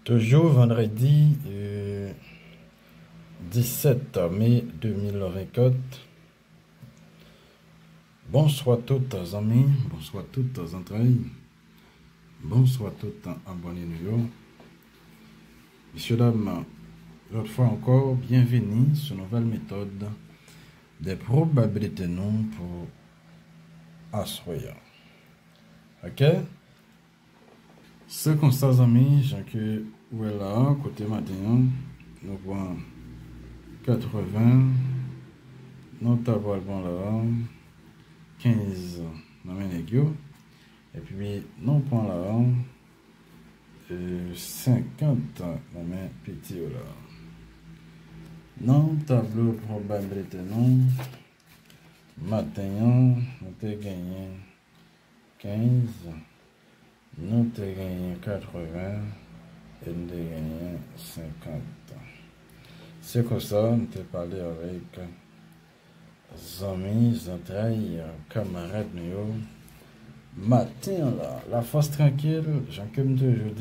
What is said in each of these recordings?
Toujours vendredi 17 mai 2024. Bonsoir toutes amis, bonsoir toutes entrailles, bonsoir toutes abonnés nous. Messieurs, dames, l'autre fois encore, bienvenue sur une nouvelle méthode des probabilités non pour assoyer. Ok? Ce constat, amis, j'ai que où est là, côté matin, nous voyons 80, nous avons bon là, 15 dans mes négos, et puis nous prenons là, 50 dans mes petits là. Dans le tableau probabilité non, matin, nous avons gagné 15. Nous avons gagné 80 et nous avons gagné 50. C'est comme ça, nous avons parlé avec amis, entrailles, camarades. Matin là, la force tranquille, j'aime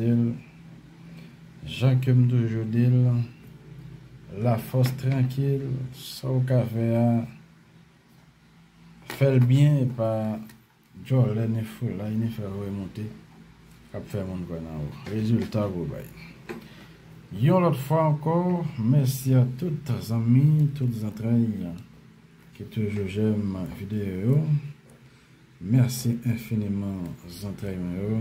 toujours dire, la force tranquille, ça au café, fait le bien et pas, Jolene est fou là, il fait remonter. Faire mon résultat vous Yon l'autre fois encore, merci à toutes les amis, toutes les entrailles qui toujours j'aime vidéo. Merci infiniment aux entrailles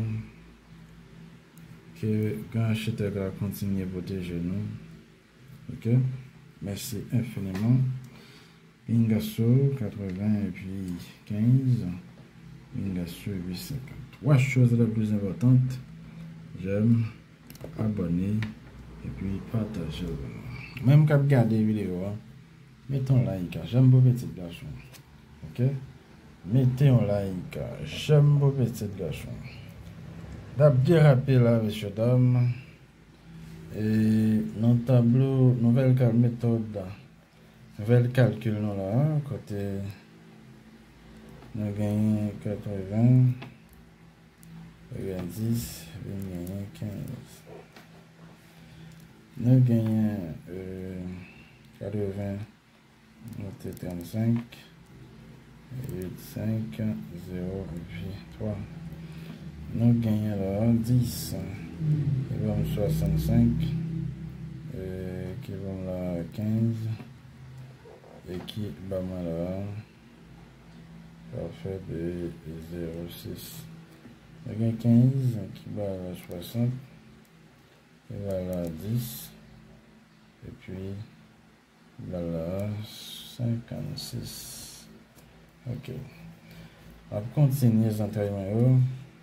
que quand je te continue à protéger nous. Ok? Merci infiniment. Ingasso 80 et puis 15. Ingasso 850. Trois choses les plus importantes, j'aime, abonner et puis partager. Même quand vous regardez les vidéos, mettez un like, j'aime vos petits garçons. Ok? Mettez un like, j'aime vos petits garçons. D'abord, rappel là, messieurs, dames, et dans le tableau, nouvelle méthode, nouvelle calcul là, côté, nous gagnons 80. 10, nous gagnons 15. Nous gagnons 80, nous 35, 8, 5, 0, et puis 3. Nous gagnons là 10, qui vont 65, qui vont là 15, et qui va là, parfait de 0,6. Il y a 15 qui va à 60, qui va à 10, et puis il va à 56. Ok. On va continuer les entraînements.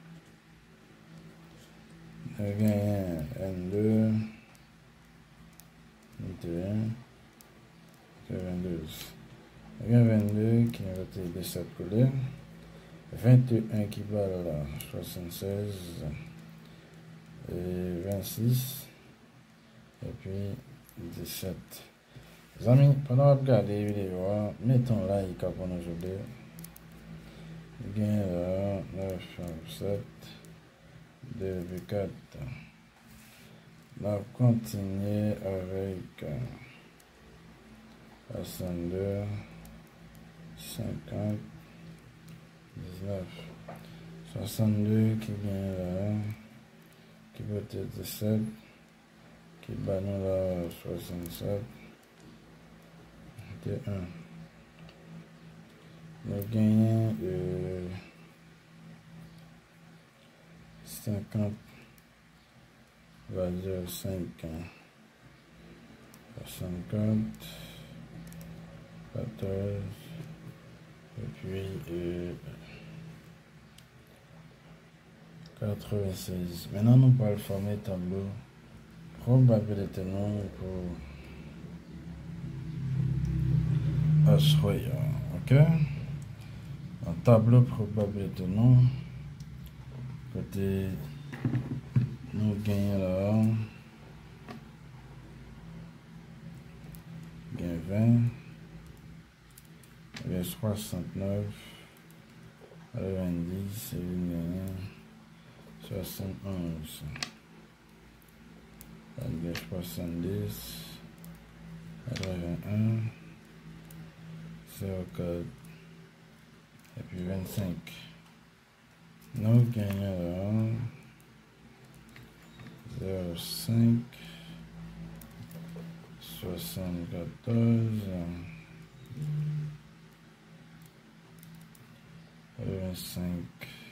On a gagné N2, N1, 22. Il y a 22 qui ont été de cette couleur. 21 qui va à 76 et 26 et puis 17. Les amis, pendant que vous regardez les vidéos, mettons like pour nous aider. Il y a 9, 7, 2, 4. On va continuer avec 62, 50. 19, 62 qui vient là, qui peut être 17, qui bat nous là 67, 21. Nous gagnons 50, va dire 5, 50, 14, et puis 96. Maintenant, nous allons former tableau probabilité non pour assoyer. Ok? Un tableau probabilité non. Côté nous gagnons là. Gain 20. Il y a 69. 90. 71. égale 70, 81, 04, et puis 25. Nous gagnons 0,5, 74, 25,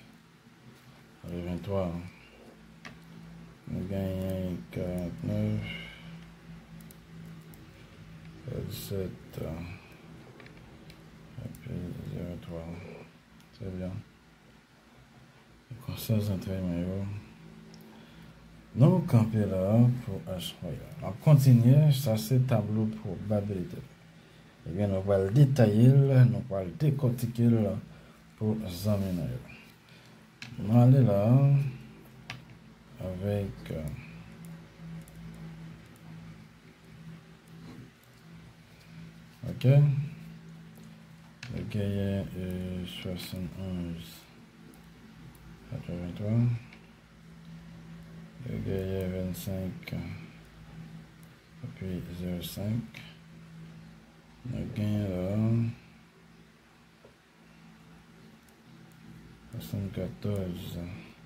23. Nous gagnons 49, 17, et puis 0,3. C'est bien. Comme ça, entraînements. Nous camper là pour H Royal. On continue, ça c'est tableau pour probabilité. Eh bien, nous allons le détailler, nous allons le décortiquer là pour examiner. Nous allons aller là avec ok. Le gaillard 71, 83. Le gaillard 25, et puis 0,5. Le gain là 74,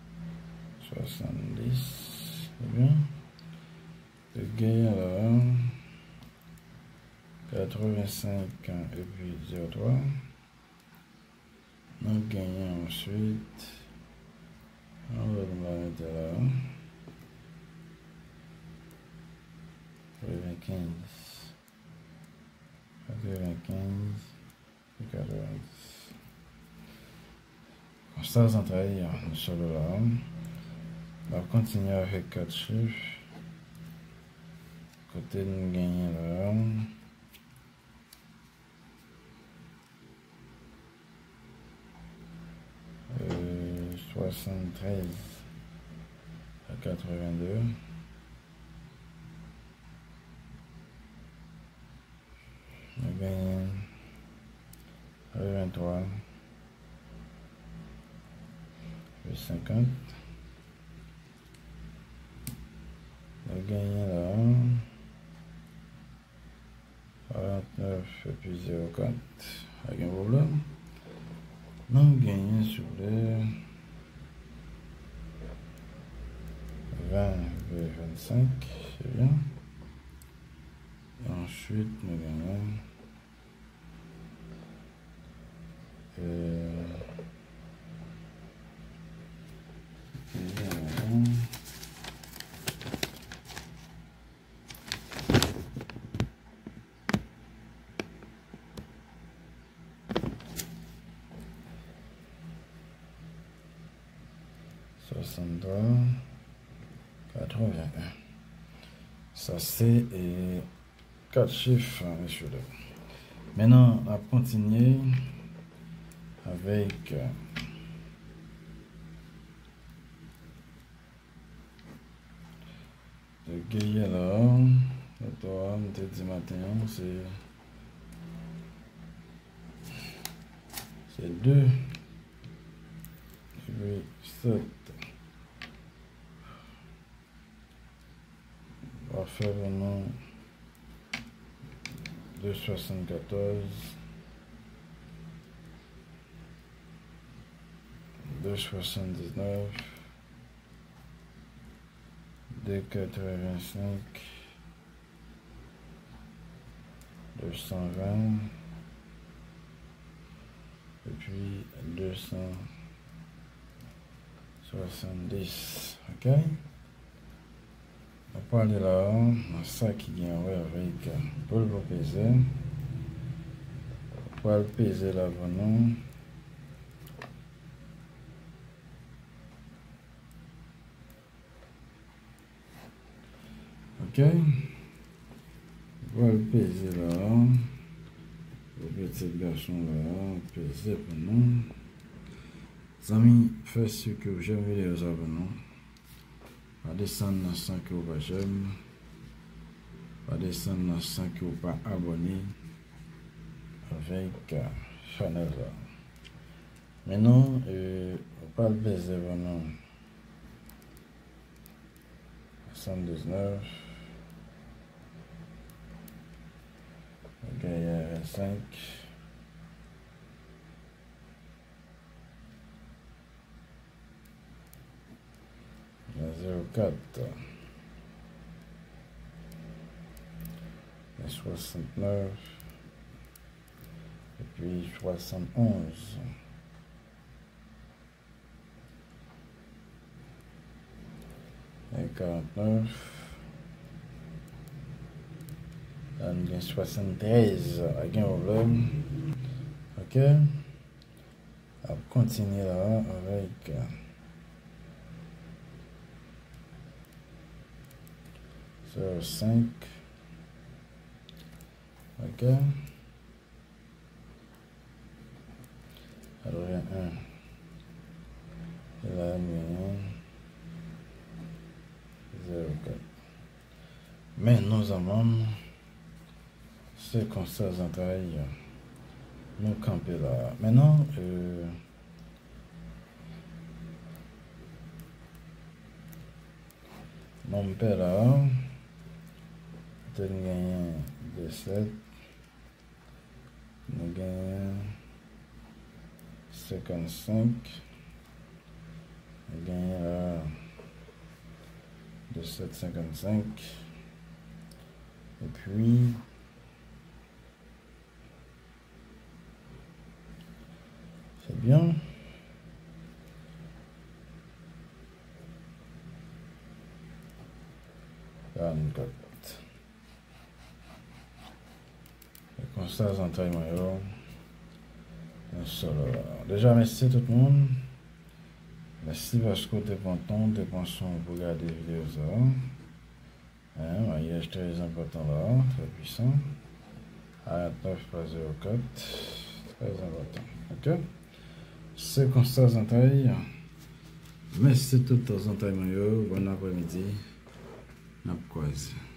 70, c'est bien. Le gain là 85 et puis 0,3. Nous gagnons ensuite, on va le mettre là, 95, 95 et 90. Constance en travail sur le là. On va continuer avec 4 chiffres. Côté nous gagnons là. 73 à 82. On gagne 23 et 50. On gagne là 49 et puis 0,4 avec un problème. Nous gagnons sur les 20 et 25, c'est bien. Et ensuite, nous gagnons 63, 81. Ça, c'est 4 chiffres, messieurs. Maintenant, on va continuer avec le gaillard là. Le toit, on te dit matin, c'est 2, 7. On va faire vraiment 2,74, 2,79, 2,85, 220, et puis 270. Ok? On va aller là, dans ça qui vient avec pour le peser. On va le peser là pour nous. Ok? On va le peser là. Le petit garçon là, peser pour nous. Les amis, faites ce que vous avez les abonnés. Pas descendre dans 100 que vous pas j'aime. Pas descendre dans 100 que vous pas abonné avec Chanel. Maintenant, on va le baiser vraiment. 79, 85. 04. 69. Et puis 71. Et 49. On a 73 avec un problème. Ok. On va continuer là avec 05. Ok. Alors il y a un. Et là, il y a 04. Mais nous avons circonstances en travail. Nous camper là. Maintenant, mon père là, il a gagné 17. Nous gagnons 55. Nous gagnons là 17,55. Et puis, c'est bien. Les constats en taille maillot. Déjà, merci tout le monde. Merci parce que vous êtes content, vous êtes pour regarder les vidéos. Un maillage très important là, très puissant. À 9,04. Très important. Ok? C'est constats en taille. Merci tout le temps en taille maillot. Bon après-midi. N'a pas